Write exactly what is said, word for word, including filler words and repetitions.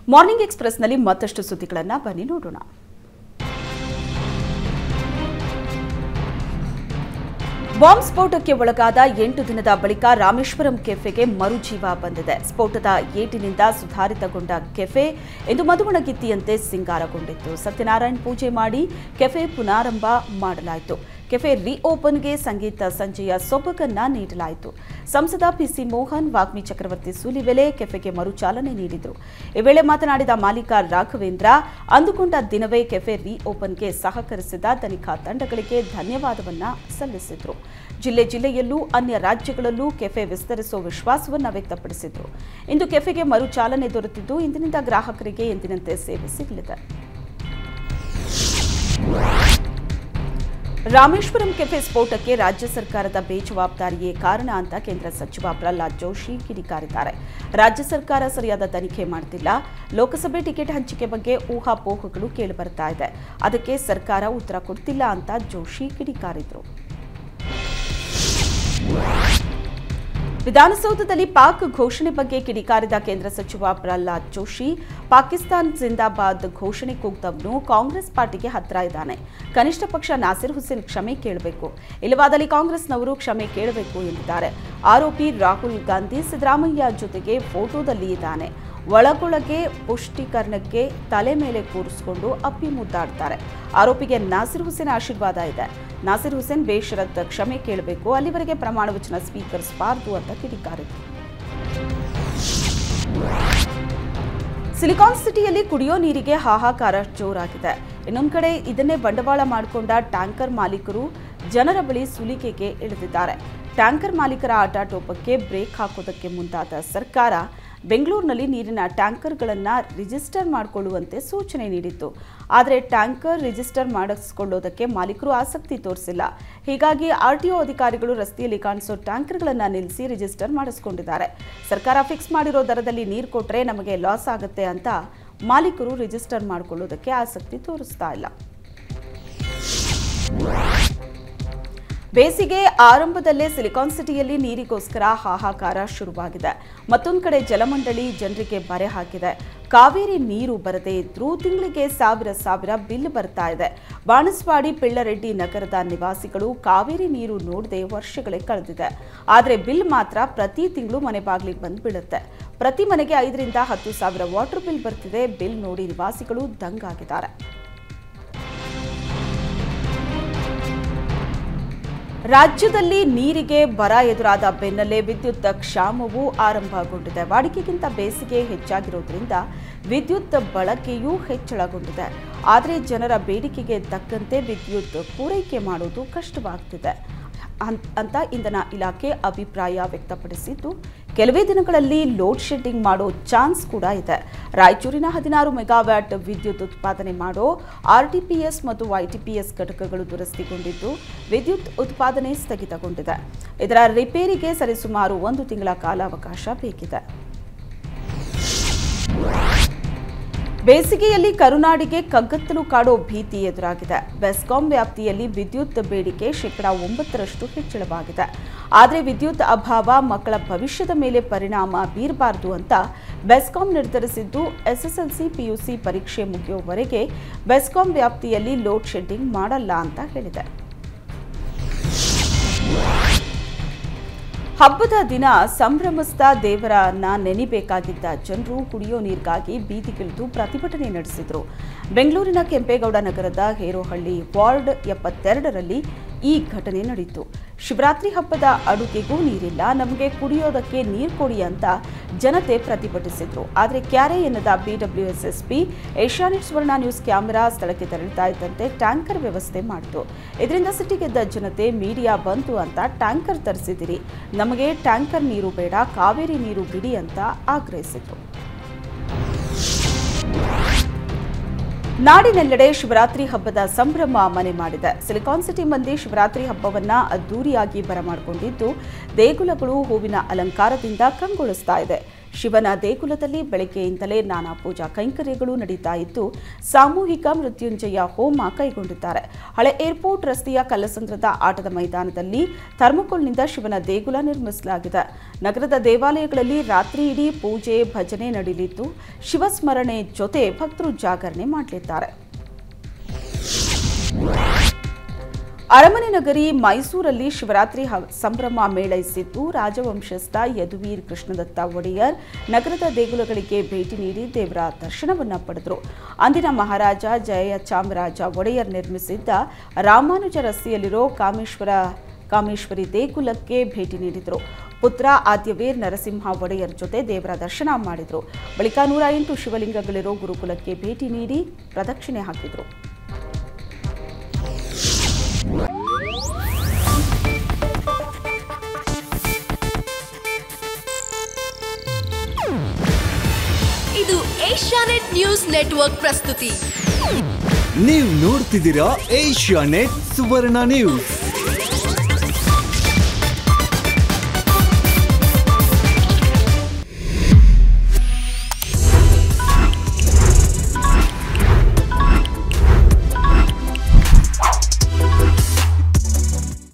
Morning ಎಕ್ಸ್‌ಪ್ರೆಸ್‌ನಲ್ಲಿ ಮತ್ತಷ್ಟು ಸುದ್ದಿಗಳನ್ನು ಬನ್ನಿ ನೋಡೋಣ. ಬಾಂಬ್ ಸ್ಫೋಟಕ್ಕೆ ಒಳಗಾದ ಎಂಟು ದಿನದ ಬಳಿಕ ರಾಮೇಶ್ವರಂ ಕೆಫೆಗೆ ಮರುಜೀವ ಬಂದಿದೆ. ಸ್ಫೋಟದ ಏಟಿನಿಂದ ಸುಧಾರಿತಗೊಂಡ ಕೆಫೆ ಇಂದು ಮದುವಣಗಿತ್ತಿಯಂತೆ ಸಿಂಗಾರಗೊಂಡಿತ್ತು. ಸತ್ಯನಾರಾಯಣ ಪೂಜೆ ಮಾಡಿ ಕೆಫೆ ಪುನಾರಂಭ ಮಾಡಲಾಯಿತು. ಕೆಫೆ ರಿಓಪನ್ಗೆ ಸಂಗೀತ ಸಂಜೆಯ ಸೊಬಗನ್ನ ನೀಡಲಾಯಿತು. ಸಂಸದ ಪಿಸಿ ಮೋಹನ್, ವಾಗ್ಮಿ ಚಕ್ರವರ್ತಿ ಸೂಲಿಬೆಲೆ ಕೆಫೆಗೆ ಮರುಚಾಲನೆ ನೀಡಿದರು. ಈ ವೇಳೆ ಮಾತನಾಡಿದ ಮಾಲೀಕ ರಾಘವೇಂದ್ರ, ಅಂದುಕೊಂಡ ದಿನವೇ ಕೆಫೆ ರಿಓಪನ್ಗೆ ಸಹಕರಿಸಿದ ತನಿಖಾ ತಂಡಗಳಿಗೆ ಧನ್ಯವಾದವನ್ನ ಸಲ್ಲಿಸಿದರು. ಜಿಲ್ಲೆ ಜಿಲ್ಲೆಯಲ್ಲೂ ಅನ್ಯ ರಾಜ್ಯಗಳಲ್ಲೂ ಕೆಫೆ ವಿಸ್ತರಿಸುವ ವಿಶ್ವಾಸವನ್ನ ವ್ಯಕ್ತಪಡಿಸಿದರು. ಇಂದು ಕೆಫೆಗೆ ಮರುಚಾಲನೆ ದೊರೆತಿದ್ದು ಇಂದಿನಿಂದ ಗ್ರಾಹಕರಿಗೆ ಎಂದಿನಂತೆ ಸೇವೆ ಸಿಗಲಿದೆ. ರಾಮೇಶ್ವರಂ ಕೆಫೆ ಸ್ಫೋಟಕ್ಕೆ ರಾಜ್ಯ ಸರ್ಕಾರದ ಬೇಜವಾಬ್ದಾರಿಯೇ ಕಾರಣ ಅಂತ ಕೇಂದ್ರ ಸಚಿವ ಪ್ರಹ್ಲಾದ್ ಜೋಶಿ ಕಿಡಿಕಾರಿದ್ದಾರೆ. ರಾಜ್ಯ ಸರ್ಕಾರ ಸರಿಯಾದ ತನಿಖೆ ಮಾಡುತ್ತಿಲ್ಲ. ಲೋಕಸಭೆ ಟಿಕೆಟ್ ಹಂಚಿಕೆ ಬಗ್ಗೆ ಊಹಾಪೋಹಗಳು ಕೇಳಿಬರ್ತಾ ಇದೆ. ಅದಕ್ಕೆ ಸರ್ಕಾರ ಉತ್ತರ ಕೊಡ್ತಿಲ್ಲ ಅಂತ ಜೋಶಿ ಕಿಡಿಕಾರಿದ್ರು. ವಿಧಾನಸೌಧದಲ್ಲಿ ಪಾಕ್ ಘೋಷಣೆ ಬಗ್ಗೆ ಕಿಡಿಕಾರಿದ ಕೇಂದ್ರ ಸಚಿವ ಪ್ರಹ್ಲಾದ್ ಜೋಶಿ, ಪಾಕಿಸ್ತಾನ್ ಜಿಂದಾಬಾದ್ ಘೋಷಣೆ ಕೂಗ್ದವನು ಕಾಂಗ್ರೆಸ್ ಪಾರ್ಟಿಗೆ ಹತ್ರ ಇದ್ದಾನೆ. ಕನಿಷ್ಠ ಪಕ್ಷ ನಾಸಿರ್ ಹುಸೇನ್ ಕ್ಷಮೆ ಕೇಳಬೇಕು, ಇಲ್ಲವಾದಲ್ಲಿ ಕಾಂಗ್ರೆಸ್ನವರು ಕ್ಷಮೆ ಕೇಳಬೇಕು ಎಂದಿದ್ದಾರೆ. ಆರೋಪಿ ರಾಹುಲ್ ಗಾಂಧಿ ಸಿದ್ದರಾಮಯ್ಯ ಜೊತೆಗೆ ಫೋಟೋದಲ್ಲಿ ಇದ್ದಾನೆ. ಒಳಗೊಳಗೆ ಪುಷ್ಟೀಕರಣಕ್ಕೆ ತಲೆ ಮೇಲೆ ಕೂರಿಸಿಕೊಂಡು ಅಪ್ಪಿ ಮುದ್ದಾಡ್ತಾರೆ. ಆರೋಪಿಗೆ ನಾಸಿರ್ ಹುಸೇನ್ ಆಶೀರ್ವಾದ ಇದೆ. ನಾಸಿರ್ ಹುಸೇನ್ ಬೇಷರತ್ ಕ್ಷಮೆ ಕೇಳಬೇಕು, ಅಲ್ಲಿವರೆಗೆ ಪ್ರಮಾಣ ವಚನ ಸ್ವೀಕರಿಸಬಾರದು ಅಂತ ಕಿಡಿಕಾರಿದರು. ಸಿಲಿಕಾನ್ ಸಿಟಿಯಲ್ಲಿ ಕುಡಿಯೋ ನೀರಿಗೆ ಹಾಹಾಕಾರ ಜೋರಾಗಿದೆ. ಇನ್ನೊಂದು ಕಡೆ ಇದನ್ನೇ ಬಂಡವಾಳ ಮಾಡಿಕೊಂಡ ಟ್ಯಾಂಕರ್ ಮಾಲೀಕರು ಜನರ ಬಳಿ ಸುಲಿಗೆಗೆ ಇಳಿದಿದ್ದಾರೆ. ಟ್ಯಾಂಕರ್ ಮಾಲೀಕರ ಆಟಾಟೋಪಕ್ಕೆ ಬ್ರೇಕ್ ಹಾಕೋದಕ್ಕೆ ಮುಂದಾದ ಸರ್ಕಾರ ಬೆಂಗಳೂರಿನಲ್ಲಿ ನೀರಿನ ಟ್ಯಾಂಕರ್ಗಳನ್ನು ರಿಜಿಸ್ಟರ್ ಮಾಡಿಕೊಳ್ಳುವಂತೆ ಸೂಚನೆ ನೀಡಿತ್ತು. ಆದರೆ ಟ್ಯಾಂಕರ್ ರಿಜಿಸ್ಟರ್ ಮಾಡಿಸಿಕೊಳ್ಳೋದಕ್ಕೆ ಮಾಲೀಕರು ಆಸಕ್ತಿ ತೋರಿಸಿಲ್ಲ. ಹೀಗಾಗಿ ಆರ್ಟಿಒ ಅಧಿಕಾರಿಗಳು ರಸ್ತೆಯಲ್ಲಿ ಕಾಣಿಸೋ ಟ್ಯಾಂಕರ್ಗಳನ್ನು ನಿಲ್ಲಿಸಿ ರಿಜಿಸ್ಟರ್ ಮಾಡಿಸಿಕೊಂಡಿದ್ದಾರೆ. ಸರ್ಕಾರ ಫಿಕ್ಸ್ ಮಾಡಿರೋ ದರದಲ್ಲಿ ನೀರು ಕೊಟ್ಟರೆ ನಮಗೆ ಲಾಸ್ ಆಗುತ್ತೆ ಅಂತ ಮಾಲೀಕರು ರಿಜಿಸ್ಟರ್ ಮಾಡಿಕೊಳ್ಳೋದಕ್ಕೆ ಆಸಕ್ತಿ ತೋರಿಸ್ತಾ ಇಲ್ಲ. ಬೇಸಿಗೆ ಆರಂಭದಲ್ಲೇ ಸಿಲಿಕಾನ್ ಸಿಟಿಯಲ್ಲಿ ನೀರಿಗೋಸ್ಕರ ಹಾಹಾಕಾರ ಶುರುವಾಗಿದೆ. ಮತ್ತೊಂದು ಕಡೆ ಜಲಮಂಡಳಿ ಜನರಿಗೆ ಬರೆ ಹಾಕಿದೆ. ಕಾವೇರಿ ನೀರು ಬರದೇ ಇದ್ರೂ ತಿಂಗಳಿಗೆ ಸಾವಿರ ಸಾವಿರ ಬಿಲ್ ಬರ್ತಾ ಇದೆ. ಬಾಣಸ್ವಾಡಿ ಪಿಳ್ಳರೆಡ್ಡಿ ನಗರದ ನಿವಾಸಿಗಳು ಕಾವೇರಿ ನೀರು ನೋಡದೆ ವರ್ಷಗಳೇ ಕಳೆದಿದೆ. ಆದರೆ ಬಿಲ್ ಮಾತ್ರ ಪ್ರತಿ ತಿಂಗಳು ಮನೆ ಬಾಗಿಲಿಗೆ ಬಂದು ಬೀಳುತ್ತೆ. ಪ್ರತಿ ಮನೆಗೆ ಐದರಿಂದ ಹತ್ತು ಸಾವಿರ ವಾಟರ್ ಬಿಲ್ ಬರ್ತಿದೆ. ಬಿಲ್ ನೋಡಿ ನಿವಾಸಿಗಳು ದಂಗಾಗಿದ್ದಾರೆ. ರಾಜ್ಯದಲ್ಲಿ ನೀರಿಗೆ ಬರ ಎದುರಾದ ಬೆನ್ನಲ್ಲೇ ವಿದ್ಯುತ್ ಕ್ಷಾಮವೂ ಆರಂಭಗೊಂಡಿದೆ. ವಾಡಿಕೆಗಿಂತ ಬೇಸಿಗೆ ಹೆಚ್ಚಾಗಿರೋದ್ರಿಂದ ವಿದ್ಯುತ್ ಬಳಕೆಯೂ ಹೆಚ್ಚಳಗೊಂಡಿದೆ. ಆದರೆ ಜನರ ಬೇಡಿಕೆಗೆ ತಕ್ಕಂತೆ ವಿದ್ಯುತ್ ಪೂರೈಕೆ ಮಾಡೋದು ಕಷ್ಟವಾಗ್ತಿದೆ ಅಂತ ಇಂಧನ ಇಲಾಖೆ ಅಭಿಪ್ರಾಯ ವ್ಯಕ್ತಪಡಿಸಿದ್ದು, ಕೆಲವೇ ದಿನಗಳಲ್ಲಿ ಲೋಡ್ ಶೆಡ್ಡಿಂಗ್ ಮಾಡೋ ಚಾನ್ಸ್ ಕೂಡ ಇದೆ. ರಾಯಚೂರಿನ ಹದಿನಾರು ಮೆಗಾವ್ಯಾಟ್ ವಿದ್ಯುತ್ ಉತ್ಪಾದನೆ ಮಾಡೋ ಆರ್ಟಿಪಿಎಸ್ ಮತ್ತು ವೈಟಿಪಿಎಸ್ ಘಟಕಗಳು ದುರಸ್ತಿಗೊಂಡಿದ್ದು ವಿದ್ಯುತ್ ಉತ್ಪಾದನೆ ಸ್ಥಗಿತಗೊಂಡಿದೆ. ಇದರ ರಿಪೇರಿಗೆ ಸರಿಸುಮಾರು ಒಂದು ತಿಂಗಳ ಕಾಲಾವಕಾಶ ಬೇಕಿದೆ. ಬೇಸಿಗೆಯಲ್ಲಿ ಕರುನಾಡಿಗೆ ಕಗ್ಗತ್ತಲು ಕಾಡೋ ಭೀತಿ ಎದುರಾಗಿದೆ. ಬೆಸ್ಕಾಂ ವ್ಯಾಪ್ತಿಯಲ್ಲಿ ವಿದ್ಯುತ್ ಬೇಡಿಕೆ ಶೇಕಡಾ ಒಂಬತ್ತರಷ್ಟು ಹೆಚ್ಚಳವಾಗಿದೆ. ಆದರೆ ವಿದ್ಯುತ್ ಅಭಾವ ಮಕ್ಕಳ ಭವಿಷ್ಯದ ಮೇಲೆ ಪರಿಣಾಮ ಬೀರಬಾರದು ಅಂತ ಬೆಸ್ಕಾಂ ನಿರ್ಧರಿಸಿದ್ದು, ಎಸ್ಎಸ್ಎಲ್ಸಿ ಪಿಯುಸಿ ಪರೀಕ್ಷೆ ಮುಗಿಯುವವರೆಗೆ ಬೆಸ್ಕಾಂ ವ್ಯಾಪ್ತಿಯಲ್ಲಿ ಲೋಡ್ ಶೆಡ್ಡಿಂಗ್ ಮಾಡಲ್ಲ ಅಂತ ಹೇಳಿದೆ. ಹಬ್ಬದ ದಿನ ಸಂಭ್ರಮಿಸಿದ ದೇವರನ್ನ ನೆನೆಯಬೇಕಾಗಿದ್ದ ಜನರು ಕುಡಿಯೋ ನೀರಿಗಾಗಿ ಬೀದಿಗಿಳಿದು ಪ್ರತಿಭಟನೆ ನಡೆಸಿದರು. ಬೆಂಗಳೂರಿನ ಕೆಂಪೇಗೌಡ ನಗರದ ಹೇರೋಹಳ್ಳಿ ವಾರ್ಡ್ ಎಪ್ಪತ್ತೆರಡರಲ್ಲಿ ಈ ಘಟನೆ ನಡೆಯಿತು. ಶಿವರಾತ್ರಿ ಹಬ್ಬದ ಅಡುಗೆಗೂ ನೀರಿಲ್ಲ, ನಮಗೆ ಕುಡಿಯೋದಕ್ಕೆ ನೀರು ಕೊಡಿ ಅಂತ ಜನತೆ ಪ್ರತಿಭಟಿಸಿದ್ರು. ಆದರೆ ಕ್ಯಾರೆ ಎನ್ನದ BWSSB Asianet Suvarna news camera ಸ್ಥಳಕ್ಕೆ ತೆರಳುತ್ತಾ ಇದ್ದಂತೆ ಟ್ಯಾಂಕರ್ ವ್ಯವಸ್ಥೆ ಮಾಡಿತು. ಇದರಿಂದ ಸಿಟ್ಟಿಗೆದ್ದ ಜನತೆ ಮೀಡಿಯಾ ಬಂತು ಅಂತ ಟ್ಯಾಂಕರ್ ತರಿಸಿದಿರಿ, ನಮಗೆ ಟ್ಯಾಂಕರ್ ನೀರು ಬೇಡ, ಕಾವೇರಿ ನೀರು ಬಿಡಿ ಅಂತ ಆಗ್ರಹಿಸಿದ್ರು. ನಾಡಿನೆಲ್ಲೆಡೆ ಶಿವರಾತ್ರಿ ಹಬ್ಬದ ಸಂಭ್ರಮ ಮನೆ ಮಾಡಿದೆ. ಸಿಲಿಕಾನ್ ಸಿಟಿ ಮಂದಿ ಶಿವರಾತ್ರಿ ಹಬ್ಬವನ್ನ ಅದ್ದೂರಿಯಾಗಿ ಬರಮಾಡಿಕೊಂಡಿದ್ದು, ದೇಗುಲಗಳು ಹೂವಿನ ಅಲಂಕಾರದಿಂದ ಕಂಗೊಳಿಸ್ತಾ ಇದೆ. ಶಿವನ ದೇಗುಲದಲ್ಲಿ ಬೆಳಗ್ಗೆಯಿಂದಲೇ ನಾನಾ ಪೂಜಾ ಕೈಂಕರ್ಯಗಳು ನಡೀತಾ ಇದ್ದು ಸಾಮೂಹಿಕ ಮೃತ್ಯುಂಜಯ ಹೋಮ ಕೈಗೊಂಡಿದ್ದಾರೆ. ಹಳೆ ಏರ್ಪೋರ್ಟ್ ರಸ್ತೆಯ ಕಲ್ಲಸಂದ್ರದ ಆಟದ ಮೈದಾನದಲ್ಲಿ ಥರ್ಮೋಕೋಲ್ನಿಂದ ಶಿವನ ದೇಗುಲ ನಿರ್ಮಿಸಲಾಗಿದೆ. ನಗರದ ದೇವಾಲಯಗಳಲ್ಲಿ ರಾತ್ರಿ ಇಡೀ ಪೂಜೆ ಭಜನೆ ನಡೆಯಲಿದ್ದು ಶಿವಸ್ಮರಣೆ ಜೊತೆ ಭಕ್ತರು ಜಾಗರಣೆ ಮಾಡಲಿದ್ದಾರೆ. ಅರಮನೆ ನಗರಿ ಮೈಸೂರಲ್ಲಿ ಶಿವರಾತ್ರಿ ಸಂಭ್ರಮ ಮೇಳೈಸಿದ್ದು ರಾಜವಂಶಸ್ಥ ಯದುವೀರ್ ಕೃಷ್ಣದತ್ತ ಒಡೆಯರ್ ನಗರದ ದೇಗುಲಗಳಿಗೆ ಭೇಟಿ ನೀಡಿ ದೇವರ ದರ್ಶನವನ್ನ ಪಡೆದರು. ಅಂದಿನ ಮಹಾರಾಜ ಜಯಚಾಮರಾಜ ಒಡೆಯರ್ ನಿರ್ಮಿಸಿದ್ದ ರಾಮಾನುಜ ರಸ್ತೆಯಲ್ಲಿರೋ ಕಾಮೇಶ್ವರ ಕಾಮೇಶ್ವರಿ ದೇಗುಲಕ್ಕೆ ಭೇಟಿ ನೀಡಿದರು. ಪುತ್ರ ಆದ್ಯವೀರ್ ನರಸಿಂಹ ಒಡೆಯರ್ ಜೊತೆ ದೇವರ ದರ್ಶನ ಮಾಡಿದರು. ಬಳಿಕ ನೂರ ಎಂಟು ಶಿವಲಿಂಗಗಳಿರೋ ಗುರುಕುಲಕ್ಕೆ ಭೇಟಿ ನೀಡಿ ಪ್ರದಕ್ಷಿಣೆ ಹಾಕಿದರು. ಇದು ಏಷ್ಯಾನೆಟ್ ನ್ಯೂಸ್ ನೆಟ್ವರ್ಕ್ ಪ್ರಸ್ತುತಿ. ನೀವು ನೋಡ್ತಿದ್ದೀರಾ ಏಷ್ಯಾನೆಟ್ ಸುವರ್ಣ ನ್ಯೂಸ್.